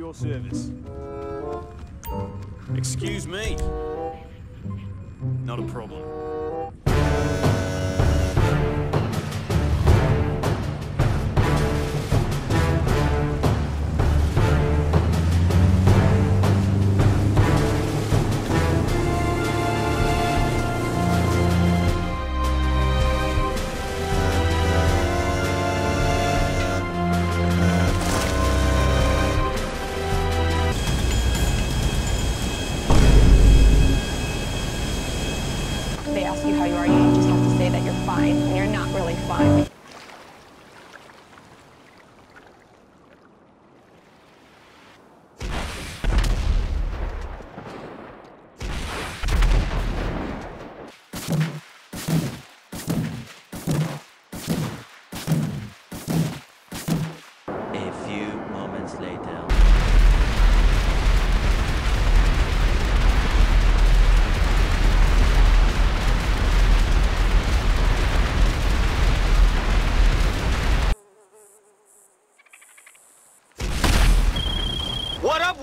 your service. Excuse me. Not a problem. They ask you how you are, you just have to say that you're fine, and you're not really fine. A few moments later. What up?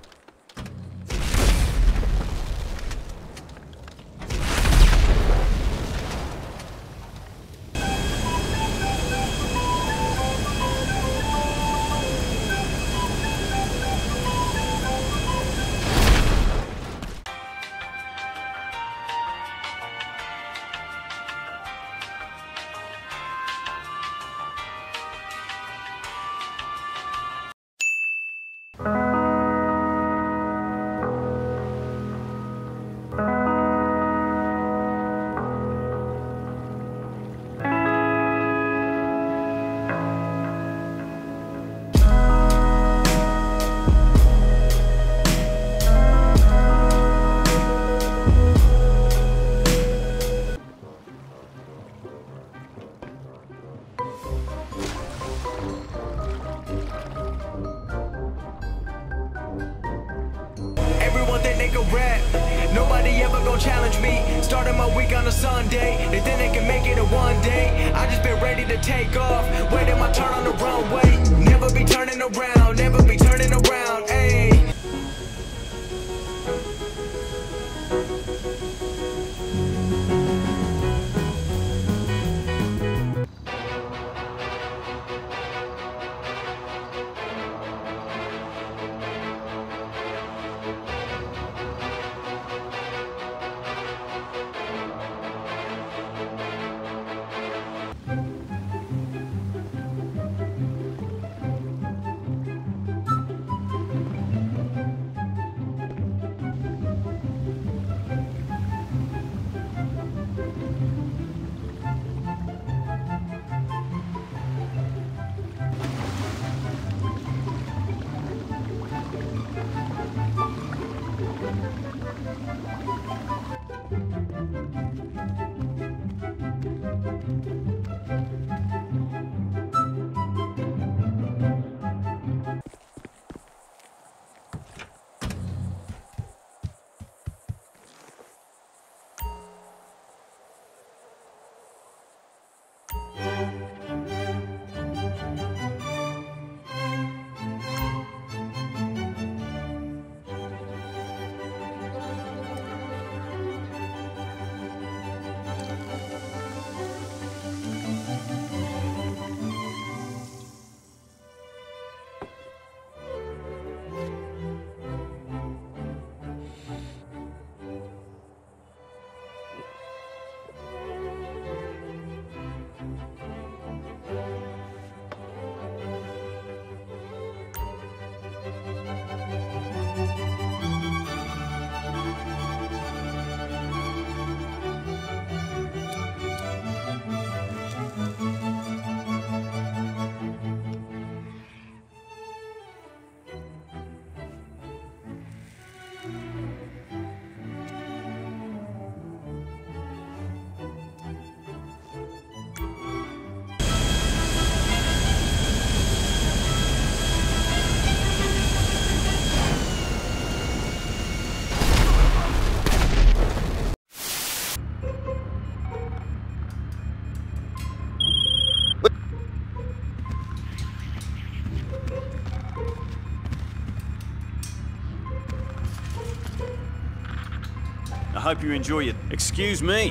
Everyone think they can rap, nobody ever gon' challenge me. Starting my week on a Sunday, they think they can make it in one day. I just been ready to take off, waiting my turn on the runway. Never be turning around, never be turning around, ayy. hope you enjoy it. Excuse me.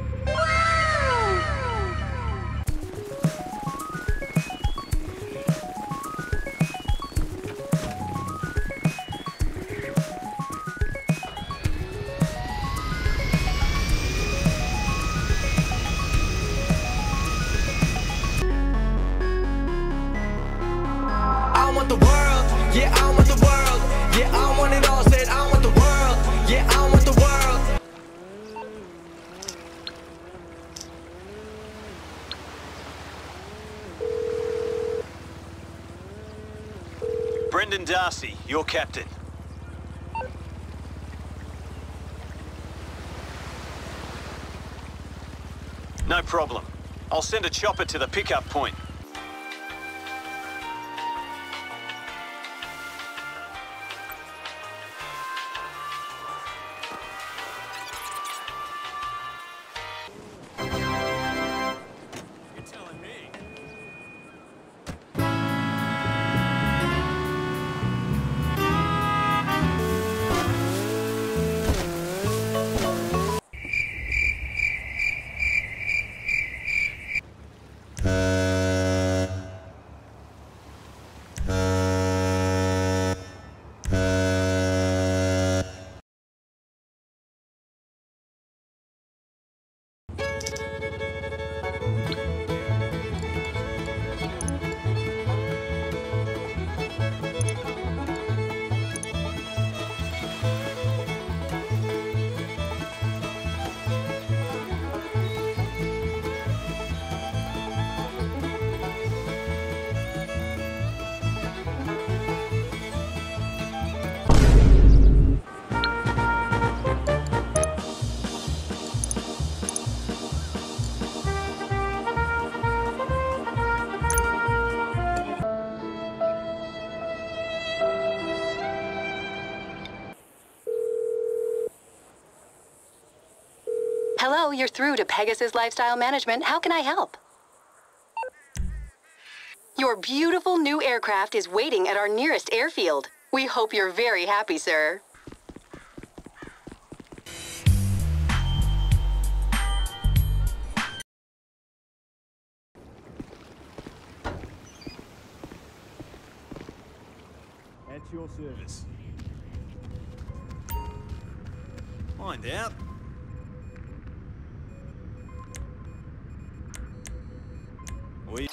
I want the world, yeah, I want the world. Yeah, I want it all, said I want the world. Yeah, I want the world. Brendan Darcy, your captain. No problem. I'll send a chopper to the pickup point. You're telling me. Hello, you're through to Pegasus Lifestyle Management. How can I help? Your beautiful new aircraft is waiting at our nearest airfield. We hope you're very happy, sir. At your service. Find out. We...